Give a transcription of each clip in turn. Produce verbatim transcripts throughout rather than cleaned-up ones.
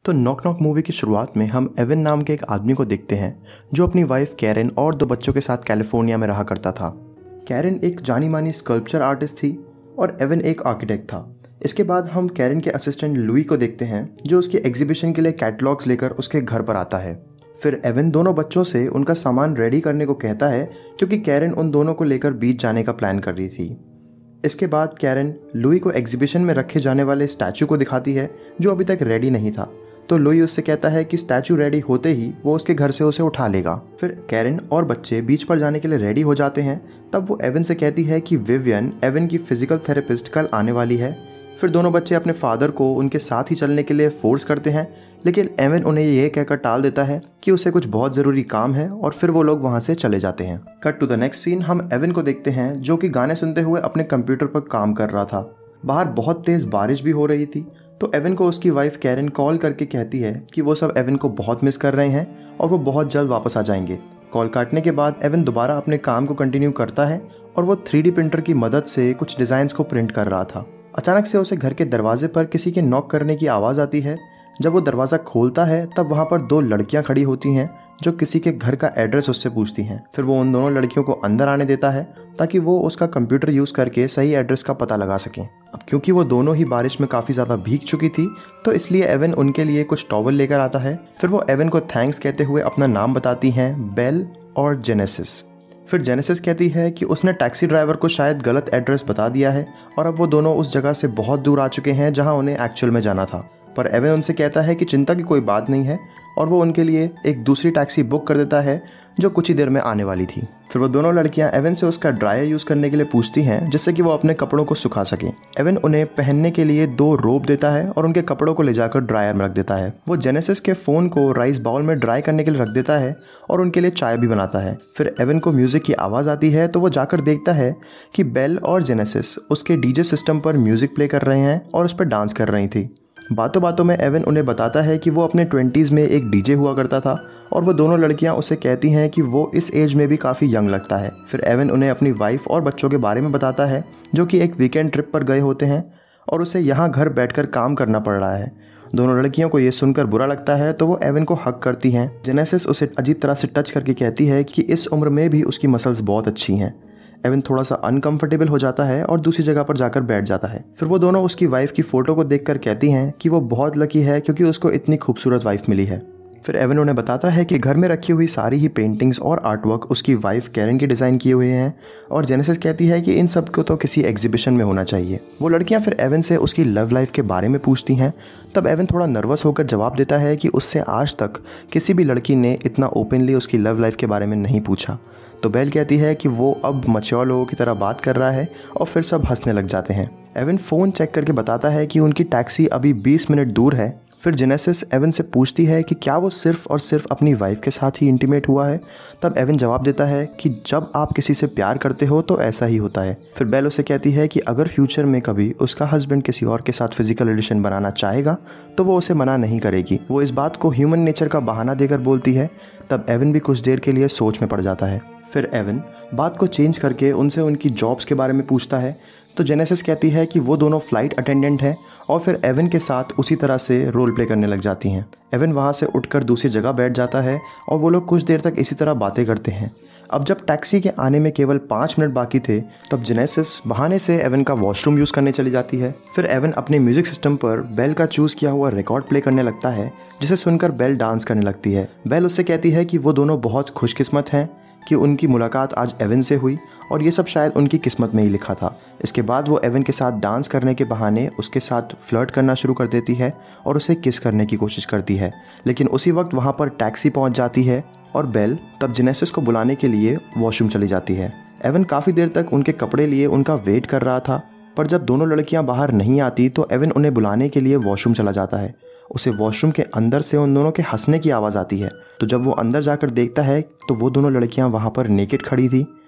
तो knock knock movie की शुरुआत में हम एवन नाम के एक आदमी को देखते हैं जो अपनी वाइफ कैरन और दो बच्चों के साथ कैलिफोर्निया में रहा करता था। कैरन एक जानी मानी स्कल्पचर आर्टिस्ट थी और एवन एक आर्किटेक्ट था। इसके बाद हम कैरन के असिस्टेंट लुई को देखते हैं जो उसकी एग्जीबिशन के लिए कैटलॉग्स लेकर उसके घर पर आता है। फिर एवन दोनों बच्चों से उनका सामान रेडी करने को कहता है क्योंकि कैरन उन दोनों को लेकर बीच जाने का प्लान कर रही थी। इसके बाद कैरन लुई को एग्जीबिशन में रखे जाने वाले स्टैचू को दिखाती है जो अभी तक रेडी नहीं था। तो लुई उससे कहता है कि स्टैचू रेडी होते ही वो उसके घर से उसे उठा लेगा। फिर कैरन और बच्चे बीच पर जाने के लिए रेडी हो जाते हैं। तब वो एवन से कहती है कि विवियन, एवन की फिजिकल थेरेपिस्ट, कल आने वाली है। फिर दोनों बच्चे अपने फादर को उनके साथ ही चलने के लिए फोर्स करते हैं, लेकिन एवन उन्हें ये कहकर टाल देता है कि उसे कुछ बहुत ज़रूरी काम है और फिर वो लोग वहाँ से चले जाते हैं। Cut to the next scene, हम एवन को देखते हैं जो कि गाने सुनते हुए अपने कंप्यूटर पर काम कर रहा था। बाहर बहुत तेज़ बारिश भी हो रही थी। तो एवन को उसकी वाइफ कैरन कॉल करके कहती है कि वो सब एवन को बहुत मिस कर रहे हैं और वो बहुत जल्द वापस आ जाएंगे। कॉल काटने के बाद एवन दोबारा अपने काम को कंटिन्यू करता है और वो थ्री डी प्रिंटर की मदद से कुछ डिज़ाइंस को प्रिंट कर रहा था। अचानक से उसे घर के दरवाजे पर किसी के नॉक करने की आवाज़ आती है। जब वो दरवाज़ा खोलता है तब वहाँ पर दो लड़कियाँ खड़ी होती हैं जो किसी के घर का एड्रेस उससे पूछती हैं। फिर वो उन दोनों लड़कियों को अंदर आने देता है ताकि वो उसका कंप्यूटर यूज़ करके सही एड्रेस का पता लगा सकें। अब क्योंकि वो दोनों ही बारिश में काफ़ी ज़्यादा भीग चुकी थी तो इसलिए एवन उनके लिए कुछ टॉवल लेकर आता है। फिर वो एवन को थैंक्स कहते हुए अपना नाम बताती हैं, बेल और जेनेसिस। फिर जेनेसिस कहती है कि उसने टैक्सी ड्राइवर को शायद गलत एड्रेस बता दिया है और अब वो दोनों उस जगह से बहुत दूर आ चुके हैं जहां उन्हें एक्चुअल में जाना था। पर एवन उनसे कहता है कि चिंता की कोई बात नहीं है और वो उनके लिए एक दूसरी टैक्सी बुक कर देता है जो कुछ ही देर में आने वाली थी। फिर वो दोनों लड़कियां एवन से उसका ड्रायर यूज़ करने के लिए पूछती हैं जिससे कि वो अपने कपड़ों को सुखा सकें। एवन उन्हें पहनने के लिए दो रोब देता है और उनके कपड़ों को ले जाकर ड्रायर में रख देता है। वो जेनेसिस के फ़ोन को राइस बाउल में ड्राई करने के लिए रख देता है और उनके लिए चाय भी बनाता है। फिर एवन को म्यूज़िक की आवाज़ आती है तो वो जाकर देखता है कि बेल और जेनेसिस उसके डीजे सिस्टम पर म्यूज़िक प्ले कर रहे हैं और उस पर डांस कर रही थी। बातों बातों में एवन उन्हें बताता है कि वो अपने ट्वेंटीज़ में एक डीजे हुआ करता था और वो दोनों लड़कियां उसे कहती हैं कि वो इस एज में भी काफ़ी यंग लगता है। फिर एवन उन्हें अपनी वाइफ और बच्चों के बारे में बताता है जो कि एक वीकेंड ट्रिप पर गए होते हैं और उसे यहाँ घर बैठकर काम करना पड़ रहा है। दोनों लड़कियों को ये सुनकर बुरा लगता है तो वो एवन को हक करती हैं। जेनेसिस उसे अजीब तरह से टच करके कहती है कि इस उम्र में भी उसकी मसल्स बहुत अच्छी हैं। एवन थोड़ा सा अनकंफर्टेबल हो जाता है और दूसरी जगह पर जाकर बैठ जाता है। फिर वो दोनों उसकी वाइफ की फ़ोटो को देखकर कहती हैं कि वो बहुत लकी है क्योंकि उसको इतनी खूबसूरत वाइफ मिली है। फिर एवन उन्हें बताता है कि घर में रखी हुई सारी ही पेंटिंग्स और आर्टवर्क उसकी वाइफ कैरन की डिज़ाइन किए हुए हैं और जेनेसिस कहती है कि इन सब को तो किसी एग्जीबिशन में होना चाहिए। वो लड़कियां फिर एवन से उसकी लव लाइफ के बारे में पूछती हैं। तब एवन थोड़ा नर्वस होकर जवाब देता है कि उससे आज तक किसी भी लड़की ने इतना ओपनली उसकी लव लाइफ के बारे में नहीं पूछा। तो बेल कहती है कि वो अब मैच्योर लोगों की तरह बात कर रहा है और फिर सब हंसने लग जाते हैं। एवन फ़ोन चेक करके बताता है कि उनकी टैक्सी अभी बीस मिनट दूर है। फिर जेनेसिस एवन से पूछती है कि क्या वो सिर्फ और सिर्फ अपनी वाइफ के साथ ही इंटीमेट हुआ है। तब एवन जवाब देता है कि जब आप किसी से प्यार करते हो तो ऐसा ही होता है। फिर बेल उसे कहती है कि अगर फ्यूचर में कभी उसका हस्बैंड किसी और के साथ फिजिकल रिलेशन बनाना चाहेगा तो वो उसे मना नहीं करेगी। वो इस बात को ह्यूमन नेचर का बहाना देकर बोलती है। तब एवन भी कुछ देर के लिए सोच में पड़ जाता है। फिर एवन बात को चेंज करके उनसे उनकी जॉब्स के बारे में पूछता है तो जेनेसिस कहती है कि वो दोनों फ्लाइट अटेंडेंट हैं और फिर एवन के साथ उसी तरह से रोल प्ले करने लग जाती हैं। एवन वहाँ से उठकर दूसरी जगह बैठ जाता है और वो लोग कुछ देर तक इसी तरह बातें करते हैं। अब जब टैक्सी के आने में केवल पाँच मिनट बाकी थे तब जेनेसिस बहाने से एवन का वॉशरूम यूज़ करने चली जाती है। फिर एवन अपने म्यूज़िक सिस्टम पर बेल का चूज़ किया हुआ रिकॉर्ड प्ले करने लगता है जिसे सुनकर बेल डांस करने लगती है। बेल उससे कहती है कि वो दोनों बहुत खुशकिस्मत हैं कि उनकी मुलाकात आज एवन से हुई और ये सब शायद उनकी किस्मत में ही लिखा था। इसके बाद वो एवन के साथ डांस करने के बहाने उसके साथ फ्लर्ट करना शुरू कर देती है और उसे किस करने की कोशिश करती है, लेकिन उसी वक्त वहाँ पर टैक्सी पहुँच जाती है और बेल तब जेनेसिस को बुलाने के लिए वॉशरूम चली जाती है। एवन काफ़ी देर तक उनके कपड़े लिए उनका वेट कर रहा था, पर जब दोनों लड़कियाँ बाहर नहीं आती तो एवन उन्हें बुलाने के लिए वॉशरूम चला जाता है। उसे वॉशरूम के अंदर से उन दोनों के हंसने की आवाज़ आती है। तो जब वो अंदर जाकर देखता है तो वो दोनों लड़कियां वहाँ पर नेकेड खड़ी थी,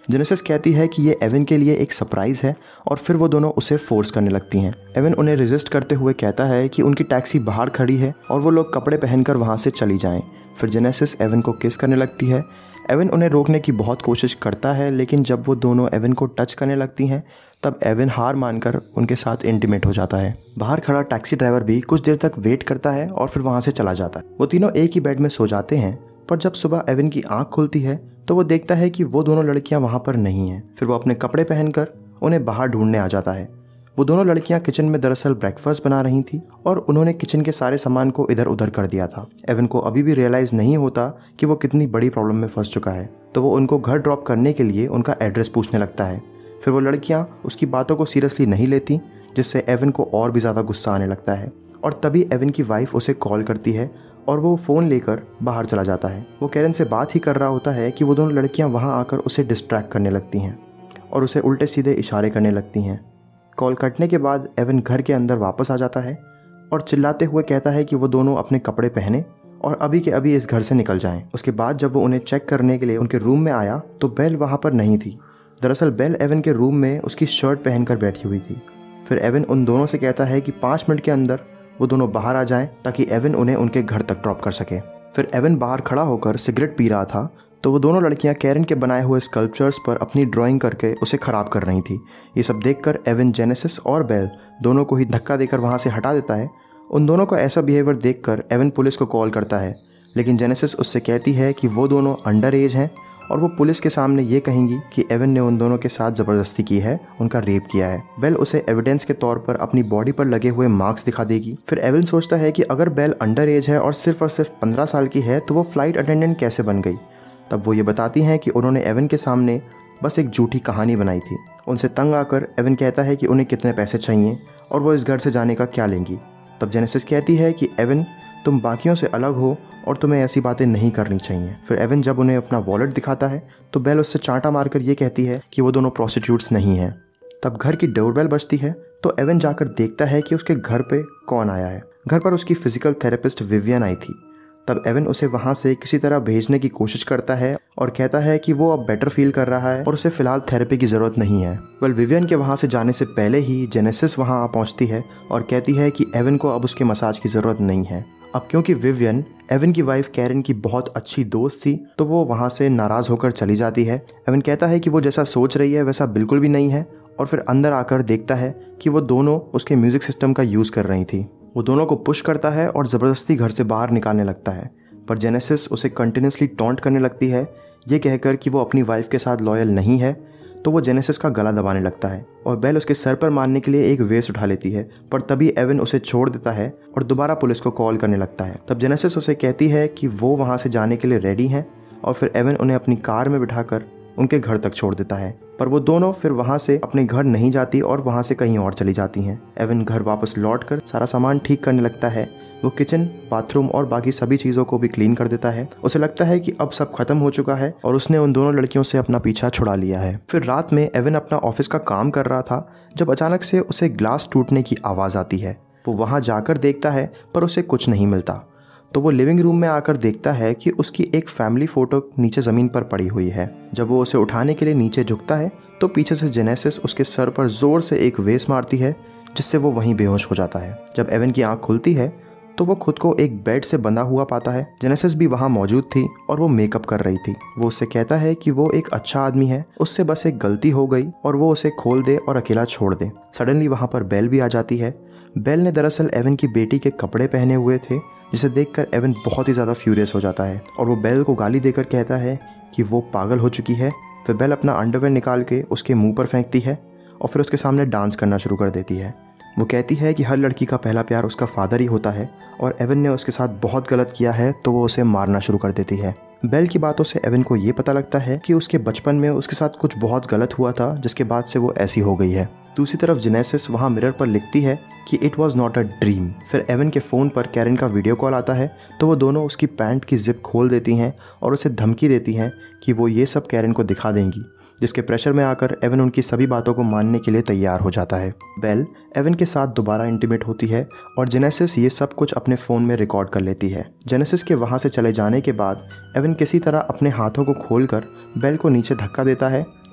जेनेसिस कहती है कि ये एवन के लिए एक सरप्राइज़ है और फिर वो दोनों उसे फोर्स करने लगती हैं। एवन उन्हें रेजिस्ट करते हुए कहता है कि उनकी टैक्सी बाहर खड़ी है और वो लोग कपड़े पहनकर वहाँ से चली जाएं। फिर जेनेसिस एवन को किस करने लगती है। एवन उन्हें रोकने की बहुत कोशिश करता है, लेकिन जब वो दोनों एवन को टच करने लगती हैं तब एवन हार मानकर उनके साथ इंटीमेट हो जाता है। बाहर खड़ा टैक्सी ड्राइवर भी कुछ देर तक वेट करता है और फिर वहाँ से चला जाता है। वो तीनों एक ही बेड में सो जाते हैं, पर जब सुबह एवन की आंख खुलती है तो वो देखता है कि वो दोनों लड़कियां वहाँ पर नहीं हैं। फिर वो अपने कपड़े पहनकर उन्हें बाहर ढूंढने आ जाता है। वो दोनों लड़कियां किचन में दरअसल ब्रेकफास्ट बना रही थी और उन्होंने किचन के सारे सामान को इधर उधर कर दिया था। एवन को अभी भी रियलाइज़ नहीं होता कि वो कितनी बड़ी प्रॉब्लम में फंस चुका है, तो वो उनको घर ड्रॉप करने के लिए उनका एड्रेस पूछने लगता है। फिर वो लड़कियाँ उसकी बातों को सीरियसली नहीं लेती, जिससे एवन को और भी ज़्यादा गुस्सा आने लगता है। और तभी एवन की वाइफ उसे कॉल करती है और वो फ़ोन लेकर बाहर चला जाता है। वो कैरन से बात ही कर रहा होता है कि वो दोनों लड़कियां वहां आकर उसे डिस्ट्रैक्ट करने लगती हैं और उसे उल्टे सीधे इशारे करने लगती हैं। कॉल कटने के बाद एवन घर के अंदर वापस आ जाता है और चिल्लाते हुए कहता है कि वो दोनों अपने कपड़े पहने और अभी के अभी इस घर से निकल जाएं। उसके बाद जब वो उन्हें चेक करने के लिए उनके रूम में आया तो बेल वहाँ पर नहीं थी। दरअसल बेल एवन के रूम में उसकी शर्ट पहनकर बैठी हुई थी। फिर एवन उन दोनों से कहता है कि पाँच मिनट के अंदर वो दोनों बाहर आ जाएं ताकि एवन उन्हें उनके घर तक ड्रॉप कर सके। फिर एवन बाहर खड़ा होकर सिगरेट पी रहा था तो वो दोनों लड़कियां कैरन के बनाए हुए स्कल्पचर्स पर अपनी ड्राइंग करके उसे ख़राब कर रही थी। ये सब देखकर एवन जेनेसिस और बेल दोनों को ही धक्का देकर वहाँ से हटा देता है। उन दोनों का ऐसा बिहेवियर देखकर एवन पुलिस को कॉल करता है, लेकिन जेनेसिस उससे कहती है कि वो दोनों अंडर एज हैं और वो पुलिस के सामने ये कहेंगी कि एवन ने उन दोनों के साथ ज़बरदस्ती की है, उनका रेप किया है। बेल उसे एविडेंस के तौर पर अपनी बॉडी पर लगे हुए मार्क्स दिखा देगी। फिर एवन सोचता है कि अगर बेल अंडर एज है और सिर्फ और सिर्फ पंद्रह साल की है तो वो फ्लाइट अटेंडेंट कैसे बन गई। तब वो ये बताती हैं कि उन्होंने एवन के सामने बस एक झूठी कहानी बनाई थी। उनसे तंग आकर एवन कहता है कि उन्हें कितने पैसे चाहिए और वो इस घर से जाने का क्या लेंगी। तब जेनेसिस कहती है कि एवन, तुम बाकियों से अलग हो और तुम्हें ऐसी बातें नहीं करनी चाहिए। फिर एवन जब उन्हें अपना वॉलेट दिखाता है तो बेल उससे चांटा मारकर ये कहती है कि वो दोनों प्रोस्टिट्यूट्स नहीं हैं। तब घर की डोरबेल बजती है तो एवन जाकर देखता है कि उसके घर पे कौन आया है। घर पर उसकी फिजिकल थेरेपिस्ट विवियन आई थी। तब एवन उसे वहाँ से किसी तरह भेजने की कोशिश करता है और कहता है कि वो अब बेटर फील कर रहा है और उसे फ़िलहाल थेरेपी की ज़रूरत नहीं है। वेल विवियन के वहाँ से जाने से पहले ही जेनेसिस वहाँ आ पहुँचती है और कहती है कि एवन को अब उसके मसाज की ज़रूरत नहीं है। अब क्योंकि विवियन एवन की वाइफ कैरन की बहुत अच्छी दोस्त थी तो वो वहाँ से नाराज़ होकर चली जाती है। एवन कहता है कि वो जैसा सोच रही है वैसा बिल्कुल भी नहीं है और फिर अंदर आकर देखता है कि वो दोनों उसके म्यूज़िक सिस्टम का यूज़ कर रही थी। वो दोनों को पुश करता है और ज़बरदस्ती घर से बाहर निकालने लगता है, पर जेनेसिस उसे कंटिन्यूसली टॉन्ट करने लगती है, ये कहकर कि वो अपनी वाइफ के साथ लॉयल नहीं है। तो वो जेनेसिस का गला दबाने लगता है और बेल उसके सर पर मारने के लिए एक वेस्ट उठा लेती है, पर तभी एवन उसे छोड़ देता है और दोबारा पुलिस को कॉल करने लगता है। तब जेनेसिस उसे कहती है कि वो वहाँ से जाने के लिए रेडी हैं और फिर एवन उन्हें अपनी कार में बिठाकर उनके घर तक छोड़ देता है। पर वो दोनों फिर वहाँ से अपने घर नहीं जाती और वहाँ से कहीं और चली जाती हैं। एवन घर वापस लौटकर सारा सामान ठीक करने लगता है। वो किचन, बाथरूम और बाकी सभी चीज़ों को भी क्लीन कर देता है। उसे लगता है कि अब सब खत्म हो चुका है और उसने उन दोनों लड़कियों से अपना पीछा छुड़ा लिया है। फिर रात में एवन अपना ऑफिस का काम कर रहा था जब अचानक से उसे ग्लास टूटने की आवाज़ आती है। वो वहाँ जाकर देखता है पर उसे कुछ नहीं मिलता। तो वो लिविंग रूम में आकर देखता है कि उसकी एक फैमिली फ़ोटो नीचे ज़मीन पर पड़ी हुई है। जब वो उसे उठाने के लिए नीचे झुकता है तो पीछे से जेनेसिस उसके सर पर ज़ोर से एक वेस मारती है, जिससे वो वहीं बेहोश हो जाता है। जब एवन की आंख खुलती है तो वो खुद को एक बेड से बंधा हुआ पाता है। जेनेसिस भी वहाँ मौजूद थी और वो मेकअप कर रही थी। वो उससे कहता है कि वो एक अच्छा आदमी है, उससे बस एक गलती हो गई और वो उसे खोल दे और अकेला छोड़ दे। सडनली वहाँ पर बेल भी आ जाती है। बेल ने दरअसल एवन की बेटी के कपड़े पहने हुए थे, जिसे देखकर एवन बहुत ही ज़्यादा फ्यूरियस हो जाता है और वो बेल को गाली देकर कहता है कि वो पागल हो चुकी है। फिर बेल अपना अंडरवेयर निकाल के उसके मुंह पर फेंकती है और फिर उसके सामने डांस करना शुरू कर देती है। वो कहती है कि हर लड़की का पहला प्यार उसका फादर ही होता है और एवन ने उसके साथ बहुत गलत किया है, तो वो उसे मारना शुरू कर देती है। बेल की बातों से एवन को ये पता लगता है कि उसके बचपन में उसके साथ कुछ बहुत गलत हुआ था, जिसके बाद से वो ऐसी हो गई है। दूसरी तरफ जेनेसिस वहाँ मिरर पर लिखती है कि it was not a dream. फिर एवन के फ़ोन पर कैरन का वीडियो कॉल आता है तो वो दोनों उसकी पैंट की जिप खोल देती हैं और उसे धमकी देती हैं कि वो ये सब कैरन को दिखा देंगी, जिसके प्रेशर में आकर एवन उनकी सभी बातों को मानने के लिए तैयार हो जाता है। बेल एवन के साथ दोबारा इंटीमेट होती है और जेनेसिस ये सब कुछ अपने फ़ोन में रिकॉर्ड कर लेती है। जेनेसिस के वहाँ से चले जाने के बाद एवन किसी तरह अपने हाथों को खोलकर बेल को नीचे धक्का देता है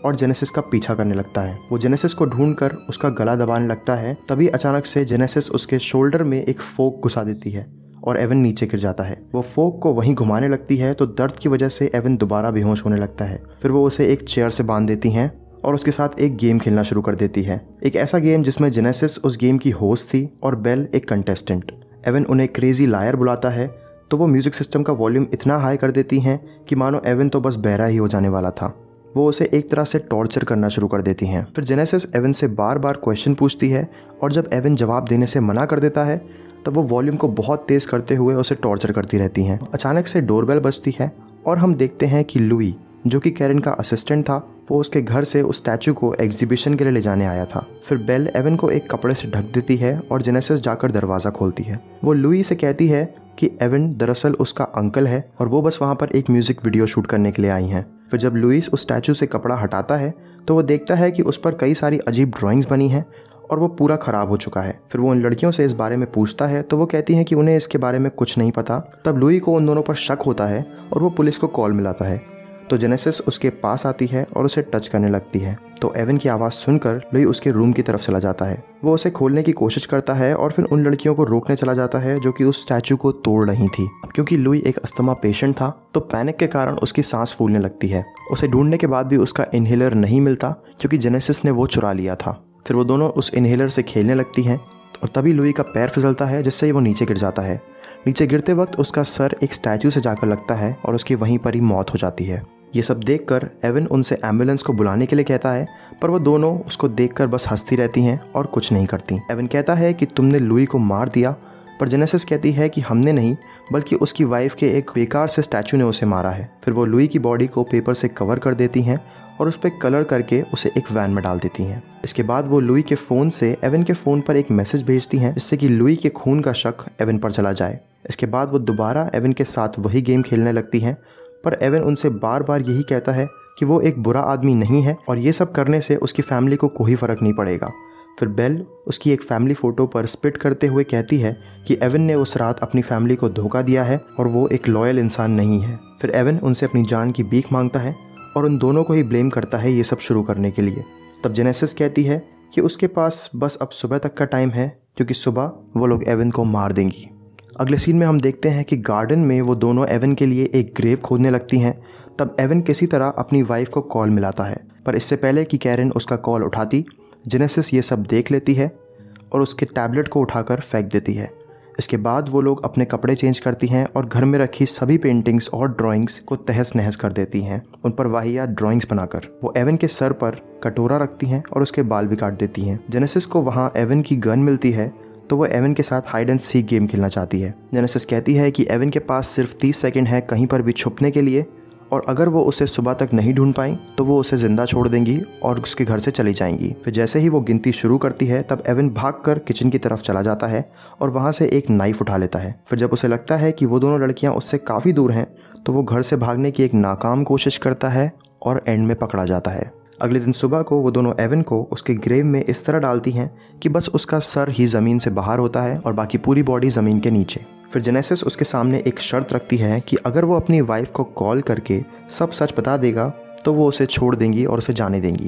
और जेनेसिस का पीछा करने लगता है। वो जेनेसिस को ढूंढकर उसका गला दबाने लगता है। तभी अचानक से जेनेसिस उसके शोल्डर में एक फोक घुसा देती है और एवन नीचे गिर जाता है। वो फोक को वहीं घुमाने लगती है तो दर्द की वजह से एवन दोबारा बेहोश होने लगता है। फिर वो उसे एक चेयर से बांध देती हैं और उसके साथ एक गेम खेलना शुरू कर देती है। एक ऐसा गेम जिसमें जेनेसिस उस गेम की होस्ट थी और बेल एक कंटेस्टेंट। एवन उन्हें क्रेजी लायर बुलाता है तो वो म्यूजिक सिस्टम का वॉल्यूम इतना हाई कर देती हैं कि मानो एवन तो बस बहरा ही हो जाने वाला था। वो उसे एक तरह से टॉर्चर करना शुरू कर देती हैं। फिर जेनेसिस एवन से बार बार क्वेश्चन पूछती है और जब एवन जवाब देने से मना कर देता है तब वो वॉल्यूम को बहुत तेज़ करते हुए उसे टॉर्चर करती रहती हैं। अचानक से डोरबेल बजती है और हम देखते हैं कि लुई, जो कि कैरन का असिस्टेंट था, वो उसके घर से उस स्टैचू को एग्जीबिशन के लिए ले जाने आया था। फिर बेल एवन को एक कपड़े से ढक देती है और जेनेसिस जाकर दरवाज़ा खोलती है। वो लुई से कहती है कि एवन दरअसल उसका अंकल है और वो बस वहाँ पर एक म्यूज़िक वीडियो शूट करने के लिए आई हैं। फिर जब लुइस उस स्टैचू से कपड़ा हटाता है तो वो देखता है कि उस पर कई सारी अजीब ड्राइंग्स बनी हैं और वो पूरा ख़राब हो चुका है। फिर वो उन लड़कियों से इस बारे में पूछता है तो वो कहती हैं कि उन्हें इसके बारे में कुछ नहीं पता। तब लुई को उन दोनों पर शक होता है और वो पुलिस को कॉल मिलाता है। तो जेनेसिस उसके पास आती है और उसे टच करने लगती है। तो एवन की आवाज़ सुनकर लुई उसके रूम की तरफ चला जाता है। वो उसे खोलने की कोशिश करता है और फिर उन लड़कियों को रोकने चला जाता है जो कि उस स्टैचू को तोड़ रही थी। क्योंकि लुई एक अस्थमा पेशेंट था तो पैनिक के कारण उसकी सांस फूलने लगती है। उसे ढूंढने के बाद भी उसका इनहेलर नहीं मिलता क्योंकि जेनेसिस ने वो चुरा लिया था। फिर वो दोनों उस इनहेलर से खेलने लगती हैं और तभी लुई का पैर फिसलता है जिससे वो नीचे गिर जाता है। नीचे गिरते वक्त उसका सर एक स्टैचू से जाकर लगता है और उसकी वहीं पर ही मौत हो जाती है। ये सब देखकर एवन उनसे एम्बुलेंस को बुलाने के लिए कहता है पर वो दोनों उसको देखकर बस हंसती रहती हैं और कुछ नहीं करती। एवन कहता है कि तुमने लुई को मार दिया, पर जेनेसिस कहती है कि हमने नहीं बल्कि उसकी वाइफ के एक बेकार से स्टैचू ने उसे मारा है। फिर वो लुई की बॉडी को पेपर से कवर कर देती हैं और उस पर कलर करके उसे एक वैन में डाल देती हैं। इसके बाद वो लुई के फ़ोन से एवन के फ़ोन पर एक मैसेज भेजती हैं जिससे कि लुई के खून का शक एवन पर चला जाए। इसके बाद वो दोबारा एवन के साथ वही गेम खेलने लगती हैं पर एवन उनसे बार बार यही कहता है कि वो एक बुरा आदमी नहीं है और ये सब करने से उसकी फैमिली को कोई फ़र्क नहीं पड़ेगा। फिर बेल उसकी एक फैमिली फ़ोटो पर स्पिट करते हुए कहती है कि एवन ने उस रात अपनी फैमिली को धोखा दिया है और वो एक लॉयल इंसान नहीं है। फिर एवन उनसे अपनी जान की भीख मांगता है और उन दोनों को ही ब्लेम करता है ये सब शुरू करने के लिए। तब जेनेसिस कहती है कि उसके पास बस अब सुबह तक का टाइम है क्योंकि सुबह वो लोग एवन को मार देंगी। अगले सीन में हम देखते हैं कि गार्डन में वो दोनों एवन के लिए एक ग्रेव खोदने लगती हैं। तब एवन किसी तरह अपनी वाइफ को कॉल मिलाता है पर इससे पहले कि कैरन उसका कॉल उठाती, जेनेसिस ये सब देख लेती है और उसके टैबलेट को उठाकर फेंक देती है। इसके बाद वो लोग अपने कपड़े चेंज करती हैं और घर में रखी सभी पेंटिंग्स और ड्राइंग्स को तहस नहस कर देती हैं, उन पर वाहियात ड्राइंग्स बनाकर। वो एवन के सर पर कटोरा रखती हैं और उसके बाल भी काट देती हैं। जेनेसिस को वहाँ एवन की गन मिलती है तो वो एवन के साथ हाइड एंड सीक गेम खेलना चाहती है। जेनेसिस कहती है कि एवन के पास सिर्फ तीस सेकंड है कहीं पर भी छुपने के लिए और अगर वो उसे सुबह तक नहीं ढूंढ पाई तो वो उसे ज़िंदा छोड़ देंगी और उसके घर से चली जाएंगी। फिर जैसे ही वो गिनती शुरू करती है तब एवन भागकर किचन की तरफ चला जाता है और वहाँ से एक नाइफ़ उठा लेता है। फिर जब उसे लगता है कि वो दोनों लड़कियाँ उससे काफ़ी दूर हैं तो वो घर से भागने की एक नाकाम कोशिश करता है और एंड में पकड़ा जाता है। अगले दिन सुबह को वो दोनों एवन को उसके ग्रेव में इस तरह डालती हैं कि बस उसका सर ही ज़मीन से बाहर होता है और बाकी पूरी बॉडी ज़मीन के नीचे। फिर जेनेसिस उसके सामने एक शर्त रखती है कि अगर वो अपनी वाइफ को कॉल करके सब सच बता देगा तो वो उसे छोड़ देंगी और उसे जाने देंगी।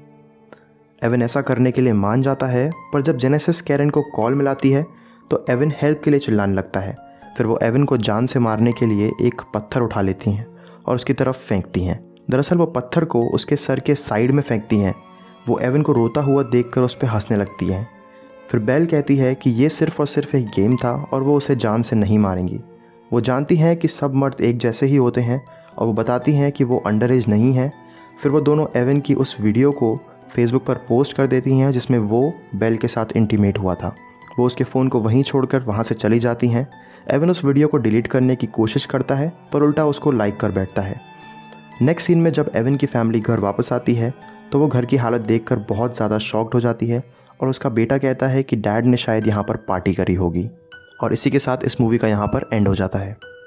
एवन ऐसा करने के लिए मान जाता है पर जब जेनेसिस कैरन को कॉल मिलाती है तो एवन हेल्प के लिए चिल्लाने लगता है। फिर वो एवन को जान से मारने के लिए एक पत्थर उठा लेती हैं और उसकी तरफ फेंकती हैं। दरअसल वो पत्थर को उसके सर के साइड में फेंकती हैं। वो एवन को रोता हुआ देखकर उस पर हंसने लगती हैं। फिर बेल कहती है कि ये सिर्फ़ और सिर्फ एक गेम था और वो उसे जान से नहीं मारेंगी। वो जानती हैं कि सब मर्द एक जैसे ही होते हैं और वो बताती हैं कि वो अंडर एज नहीं है। फिर वो दोनों एवन की उस वीडियो को फेसबुक पर पोस्ट कर देती हैं जिसमें वो बेल के साथ इंटीमेट हुआ था। वो उसके फ़ोन को वहीं छोड़कर वहाँ से चली जाती हैं। एवन उस वीडियो को डिलीट करने की कोशिश करता है पर उल्टा उसको लाइक कर बैठता है। नेक्स्ट सीन में जब एवन की फैमिली घर वापस आती है तो वो घर की हालत देखकर बहुत ज़्यादा शॉक्ड हो जाती है और उसका बेटा कहता है कि डैड ने शायद यहाँ पर पार्टी करी होगी। और इसी के साथ इस मूवी का यहाँ पर एंड हो जाता है।